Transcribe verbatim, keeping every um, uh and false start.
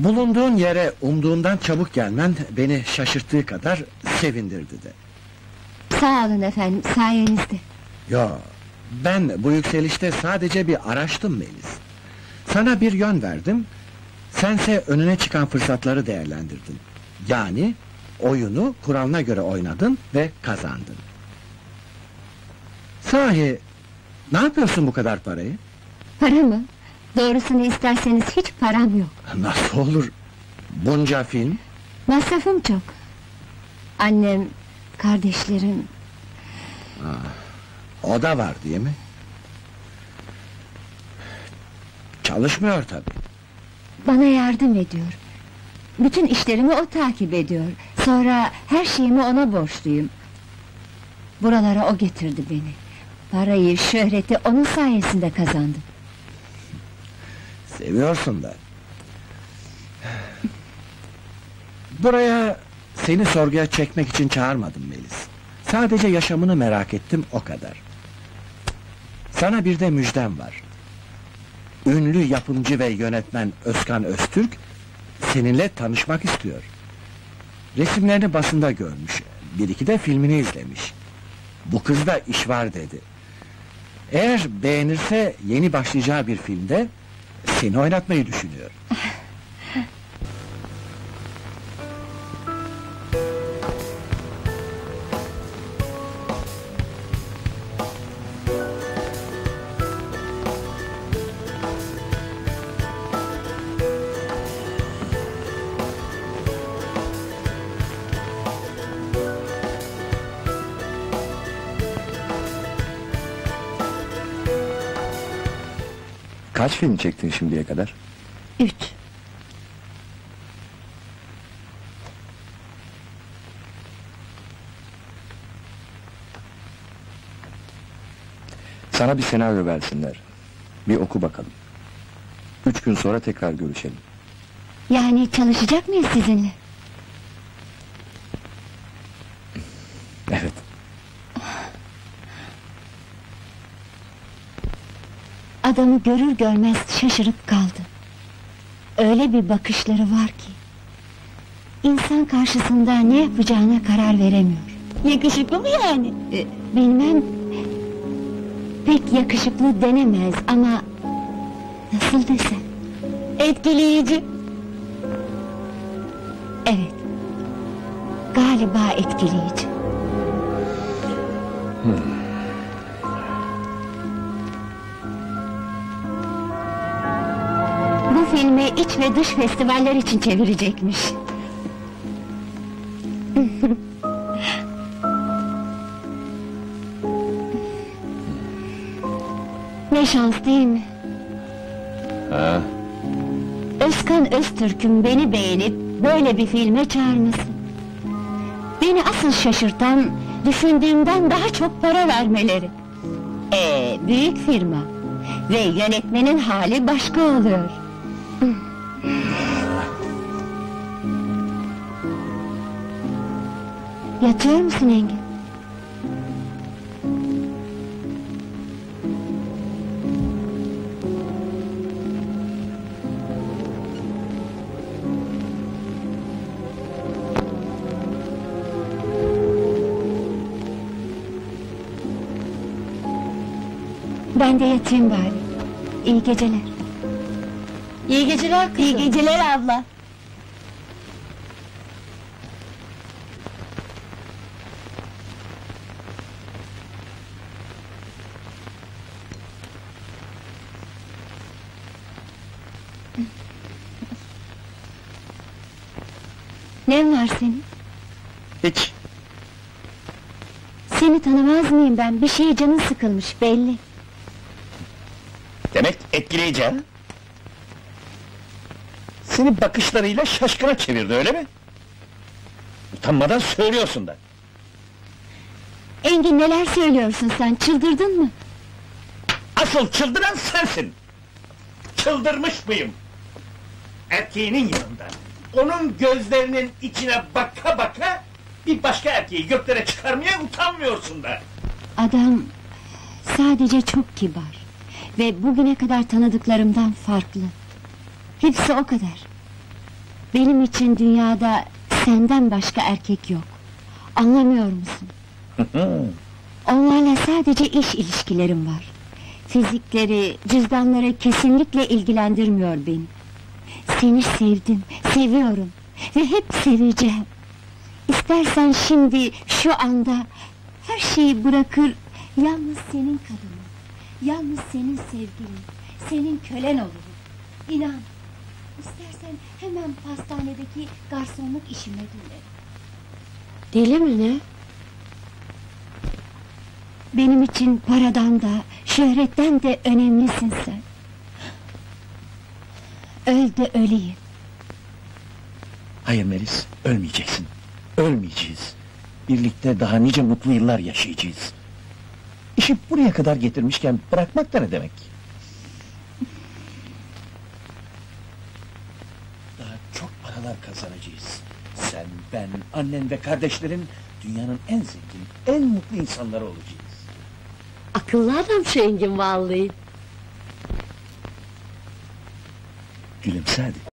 Bulunduğun yere umduğundan çabuk gelmen beni şaşırttığı kadar sevindirdi de. Sağ olun efendim, sayenizde. Yo, ben bu yükselişte sadece bir araçtım Melis. Sana bir yön verdim, sense önüne çıkan fırsatları değerlendirdin. Yani oyunu kuralına göre oynadın ve kazandın. Sahi, ne yapıyorsun bu kadar parayı? Para mı? Doğrusunu isterseniz hiç param yok. Nasıl olur? Bunca film? Masrafım çok. Annem, kardeşlerim... O da var değil mi? Çalışmıyor tabii. Bana yardım ediyor. Bütün işlerimi o takip ediyor. Sonra her şeyimi ona borçluyum. Buralara o getirdi beni. Parayı, şöhreti onun sayesinde kazandım. Seviyorsun da. Buraya seni sorguya çekmek için çağırmadım Melis. Sadece yaşamını merak ettim, o kadar. Sana bir de müjdem var. Ünlü yapımcı ve yönetmen Özkan Öztürk seninle tanışmak istiyor. Resimlerini basında görmüş, bir iki de filmini izlemiş. Bu kızda iş var dedi. Eğer beğenirse yeni başlayacağı bir filmde seni oynatmayı düşünüyor. Kaç film çektin şimdiye kadar? Üç. Sana bir senaryo versinler. Bir oku bakalım. Üç gün sonra tekrar görüşelim. Yani çalışacak mıyız sizinle? Evet. Adamı görür görmez şaşırıp kaldı. Öyle bir bakışları var ki... İnsan karşısında ne yapacağına karar veremiyor. Yakışıklı mı yani? Ee, bilmem... Pek yakışıklı denemez ama... Nasıl desem? Etkileyici. Evet. Galiba etkileyici. Hmm. Bu filmi iç ve dış festivaller için çevirecekmiş. Ne şans değil mi? Ha. Özkan Öztürk'ün beni beğenip böyle bir filme çağırması. Beni asıl şaşırtan, düşündüğümden daha çok para vermeleri. Ee, büyük firma ve yönetmenin hali başka oluyor. Yatıyor musun Engin? Ben de yatayım bari. İyi geceler. İyi geceler kızım. İyi geceler abla. Ne var senin? Hiç. Seni tanımaz mıyım ben? Bir şeye canın sıkılmış belli. Demek etkileyici ha? Seni bakışlarıyla şaşkına çevirdi, öyle mi? Utanmadan söylüyorsun da. Engin, neler söylüyorsun sen? Çıldırdın mı? Asıl çıldıran sensin! Çıldırmış mıyım? Erkeğinin yanında, onun gözlerinin içine baka baka... ...bir başka erkeği göklere çıkarmaya utanmıyorsun da! Adam... sadece çok kibar. Ve bugüne kadar tanıdıklarımdan farklı. Hepsi o kadar. Benim için dünyada senden başka erkek yok. Anlamıyor musun? Onlarla sadece iş ilişkilerim var. Fizikleri, cüzdanları kesinlikle ilgilendirmiyor beni. Seni sevdim, seviyorum ve hep seveceğim. İstersen şimdi, şu anda her şeyi bırakır, yalnız senin kadının, yalnız senin sevgilin, senin kölen olurum. İnan, istersen hemen pastanedeki garsonluk işime dönerim. Deli mi ne? Benim için paradan da, şöhretten de önemlisin sen. Öl de öleyim. Hayır Melis, ölmeyeceksin. Ölmeyeceğiz. Birlikte daha nice mutlu yıllar yaşayacağız. İşi buraya kadar getirmişken bırakmak da ne demek? Daha çok paralar kazanacağız. Sen, ben, annen ve kardeşlerin dünyanın en zengin, en mutlu insanları olacağız. Akıllı adam şu Engin vallahi. Gülümse hadi.